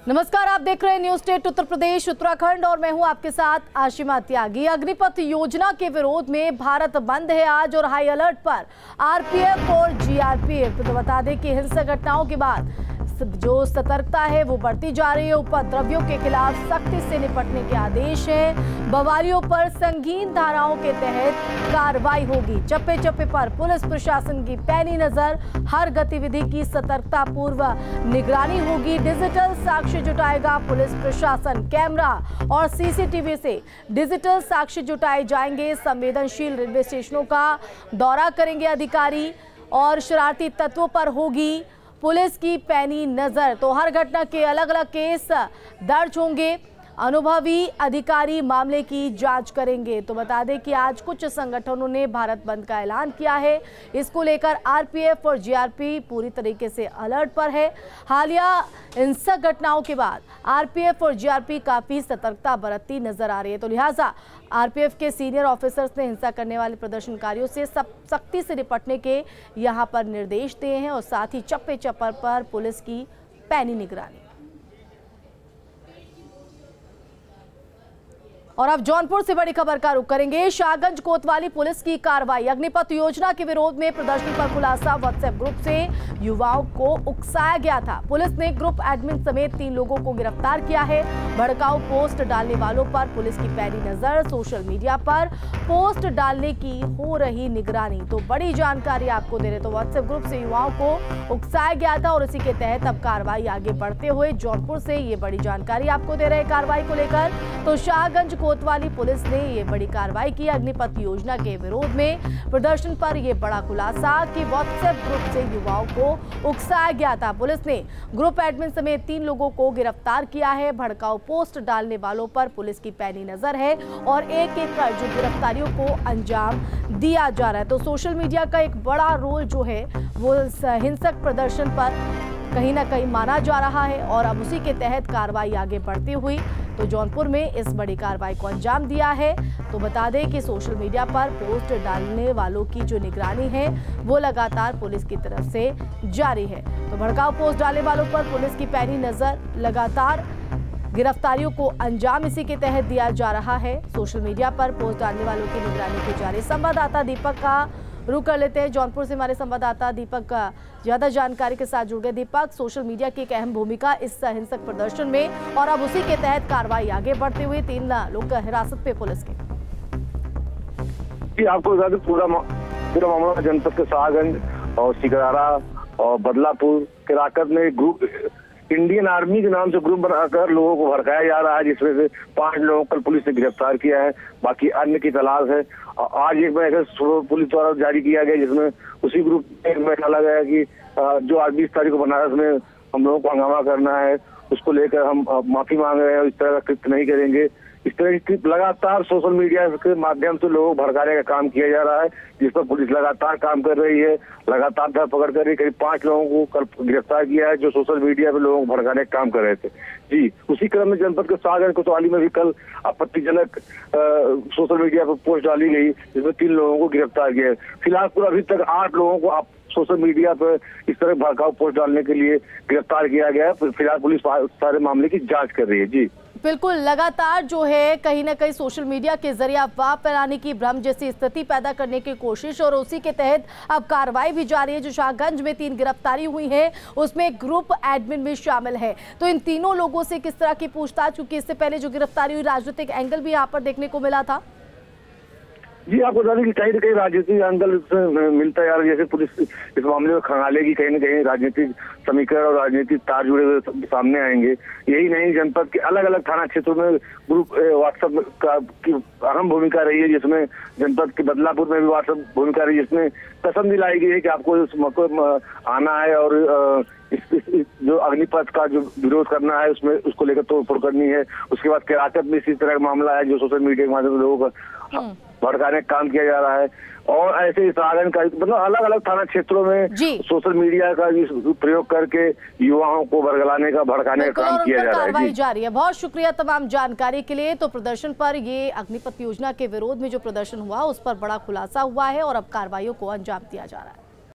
नमस्कार, आप देख रहे हैं न्यूज स्टेट उत्तर प्रदेश उत्तराखंड और मैं हूं आपके साथ आशिमा त्यागी। अग्निपथ योजना के विरोध में भारत बंद है आज और हाई अलर्ट पर आरपीएफ और जीआरपीएफ। तो बता दें कि हिंसक घटनाओं के बाद जो सतर्कता है वो बढ़ती जा रही है। उपद्रवियों के खिलाफ सख्ती से निपटने के आदेश हैं। बवालियों पर संगीन धाराओं के तहत कार्रवाई होगी। चप्पे चप्पे पर पुलिस प्रशासन की पैनी नजर, हर गतिविधि की सतर्कता पूर्व निगरानी होगी। डिजिटल साक्ष्य जुटाएगा पुलिस प्रशासन। कैमरा और सीसीटीवी से डिजिटल साक्ष्य जुटाए जाएंगे। संवेदनशील रेलवे स्टेशनों का दौरा करेंगे अधिकारी और शरारती तत्वों पर होगी पुलिस की पैनी नजर। तो हर घटना के अलग अलग केस दर्ज होंगे। अनुभवी अधिकारी मामले की जांच करेंगे। तो बता दें कि आज कुछ संगठनों ने भारत बंद का ऐलान किया है। इसको लेकर आरपीएफ और जीआरपी पूरी तरीके से अलर्ट पर है। हालिया हिंसक घटनाओं के बाद आरपीएफ और जीआरपी काफी सतर्कता बरतती नजर आ रही है। तो लिहाजा आरपीएफ के सीनियर ऑफिसर्स ने हिंसा करने वाले प्रदर्शनकारियों से सख्ती से निपटने के यहां पर निर्देश दिए हैं और साथ ही चप्पे चप्पर पर पुलिस की पैनी निगरानी। और अब जौनपुर से बड़ी खबर का रुख करेंगे। शाहगंज कोतवाली पुलिस की कार्रवाई। अग्निपथ योजना के विरोध में प्रदर्शन पर खुलासा। व्हाट्सएप ग्रुप से युवाओं को उकसाया गया था। पुलिस ने ग्रुप एडमिन समेत 3 लोगों को गिरफ्तार किया है। भड़काऊ पोस्ट डालने वालों पर पुलिस की पैनी नजर। सोशल मीडिया पर पोस्ट डालने की हो रही निगरानी। तो बड़ी जानकारी आपको दे रहे। तो व्हाट्सएप ग्रुप से युवाओं को उकसाया गया था और इसी के तहत अब कार्रवाई आगे बढ़ते हुए जौनपुर से ये बड़ी जानकारी आपको दे रहे कार्रवाई को लेकर। तो शाहगंज कोतवाली पुलिस ने ये बड़ी कार्रवाई की। अग्निपथ योजना के विरोध में प्रदर्शन पर यह बड़ा खुलासा कि व्हाट्सएप ग्रुप से युवाओं को उकसाया गया था। पुलिस ने ग्रुप एडमिन समेत 3 लोगों को गिरफ्तार किया है। भड़काऊ पोस्ट डालने वालों पर पुलिस की पैनी नजर है और एक एक कर जो गिरफ्तारियों को अंजाम दिया जा रहा है। तो सोशल मीडिया का एक बड़ा रोल जो है वो हिंसक प्रदर्शन पर कहीं ना कहीं माना जा रहा है और अब उसी के तहत कार्रवाई आगे बढ़ती हुई तो जौनपुर में इस बड़ी कार्रवाई को अंजाम दिया है। तो बता दें कि सोशल मीडिया पर पोस्ट डालने वालों की जो निगरानी है वो लगातार पुलिस की तरफ से जारी है। तो भड़काऊ पोस्ट डालने वालों पर पुलिस की पैनी नजर, लगातार गिरफ्तारियों को अंजाम इसी के तहत दिया जा रहा है। सोशल मीडिया पर पोस्ट डालने वालों की निगरानी की जा रही। संवाददाता दीपक का रुख कर लेते हैं। जौनपुर से हमारे संवाददाता दीपक ज्यादा जानकारी के साथ जुड़ गए। दीपक, सोशल मीडिया की एक अहम भूमिका इस हिंसक प्रदर्शन में और अब उसी के तहत कार्रवाई आगे बढ़ते हुए 3 लोग हिरासत पे पुलिस के। आपको बता दें पूरा मामला जनपद के शाहगंज और सिकरारा और बदलापुर के राकत में ग्रुप इंडियन आर्मी के नाम से ग्रुप बनाकर लोगों को भड़काया जा रहा है, जिसमें से 5 लोगों को पुलिस ने गिरफ्तार किया है। बाकी अन्य की तलाश है। आज एक मैसेज पुलिस द्वारा जारी किया गया जिसमें उसी ग्रुप में एक मैसेज डाला गया कि जो 20 तारीख को बनारस में हम लोगों को हंगामा करना है उसको लेकर हम माफी मांग रहे हैं और इस तरह का कृत्य नहीं करेंगे। इस तरह की लगातार सोशल मीडिया के माध्यम से लोगों को भड़काने का काम किया जा रहा है, जिस पर पुलिस लगातार काम कर रही है, लगातार धरपकड़ कर रही है। करीब 5 लोगों को कल गिरफ्तार किया है जो सोशल मीडिया पे लोगों को भड़काने का काम कर रहे थे। जी, उसी क्रम में जनपद के शाहगंज कोतवाली में भी कल आपत्तिजनक सोशल मीडिया पर पोस्ट डाली गई जिसमें 3 लोगों को गिरफ्तार किया है। फिलहाल पूरा अभी तक 8 लोगों को सोशल मीडिया पर इस तरह भड़काऊ पोस्ट डालने के लिए गिरफ्तार किया गया है। फिलहाल पुलिस सारे मामले की जांच कर रही है। जी बिल्कुल, लगातार जो है कहीं ना कहीं सोशल मीडिया के जरिए अफवाह फैलाने की, भ्रम जैसी स्थिति पैदा करने की कोशिश और उसी के तहत अब कार्रवाई भी जारी है। जो शाहगंज में 3 गिरफ्तारी हुई है उसमें ग्रुप एडमिन भी शामिल है। तो इन तीनों लोगों से किस तरह की पूछताछ, क्योंकि इससे पहले जो गिरफ्तारी हुई राजनीतिक एंगल भी यहाँ पर देखने को मिला था। जी, आपको बता दें कि कहीं ना कहीं राजनीतिक एंगल मिलता है। जैसे पुलिस इस मामले में खंगालेगी, कहीं ना कहीं राजनीतिक समीकरण और राजनीतिक तार जुड़े हुए सामने आएंगे। यही नहीं, जनपद के अलग अलग थाना क्षेत्रों में ग्रुप व्हाट्सएप की अहम भूमिका रही है, जिसमें जनपद के बदलापुर में भी व्हाट्सएप भूमिका रही है, जिसमें कसम दिलाई गई है कि आपको इस मौके आना है और इस जो अग्निपथ का जो विरोध करना है उसमें उसको लेकर तोड़फोड़ करनी है। उसके बाद केराकत में इसी तरह का मामला है जो सोशल मीडिया के माध्यम से लोगों का भड़काने का काम किया जा रहा है। और ऐसे साधन का मतलब अलग अलग थाना क्षेत्रों में सोशल मीडिया का प्रयोग करके युवाओं को भड़काने का काम किया जा रहा है। कार्रवाई जारी है। बहुत शुक्रिया तमाम जानकारी के लिए। तो प्रदर्शन पर ये अग्निपथ योजना के विरोध में जो प्रदर्शन हुआ उस पर बड़ा खुलासा हुआ है और अब कार्रवाइयों को अंजाम दिया जा रहा है।